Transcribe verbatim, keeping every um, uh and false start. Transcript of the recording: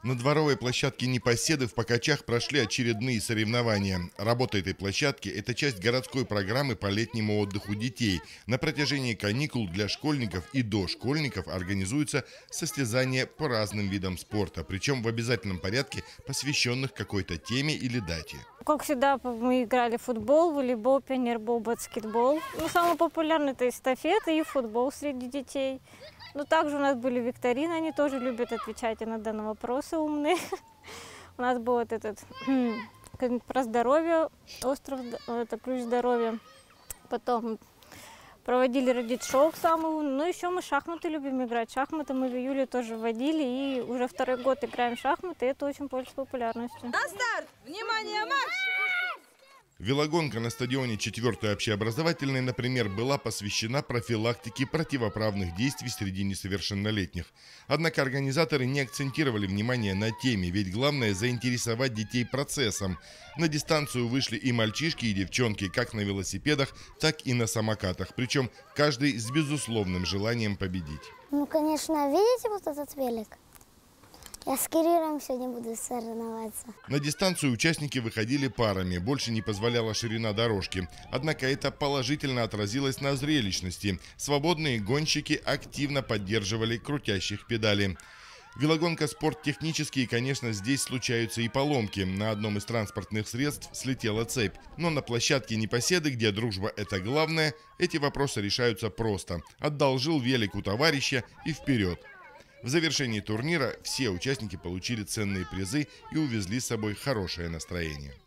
На дворовой площадке «Непоседы» в Покачах прошли очередные соревнования. Работа этой площадки – это часть городской программы по летнему отдыху детей. На протяжении каникул для школьников и дошкольников организуются состязания по разным видам спорта, причем в обязательном порядке, посвященных какой-то теме или дате. Как всегда, мы играли в футбол, волейбол, пионербол, баскетбол. Ну, самый популярный – это эстафеты и футбол среди детей. Но также у нас были викторины, они тоже любят отвечать иногда на вопросы умные. У нас был вот этот про здоровье, остров, это ключ здоровья. Потом проводили родит-шоу самый умный. Ну, еще мы шахматы любим играть. Шахматы мы в июле тоже вводили, и уже второй год играем в шахматы, и это очень пользуется популярностью. На старт! Внимание, марш! Велогонка на стадионе четвёртой общеобразовательной, например, была посвящена профилактике противоправных действий среди несовершеннолетних. Однако организаторы не акцентировали внимание на теме, ведь главное – заинтересовать детей процессом. На дистанцию вышли и мальчишки, и девчонки, как на велосипедах, так и на самокатах, причем каждый с безусловным желанием победить. Ну, конечно, видите вот этот велик? Я с Кириллом сегодня буду соревноваться. На дистанцию участники выходили парами, больше не позволяла ширина дорожки. Однако это положительно отразилось на зрелищности. Свободные гонщики активно поддерживали крутящих педали. Велогонка – спорт технический, и, конечно, здесь случаются и поломки. На одном из транспортных средств слетела цепь. Но на площадке «Непоседы», где дружба – это главное, эти вопросы решаются просто. Одолжил велик у товарища и вперед. В завершении турнира все участники получили ценные призы и увезли с собой хорошее настроение.